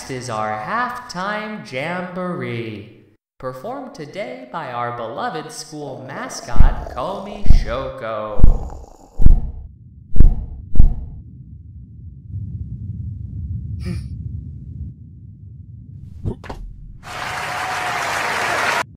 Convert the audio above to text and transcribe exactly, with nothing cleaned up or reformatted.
Next is our halftime jamboree, performed today by our beloved school mascot, Komi-san.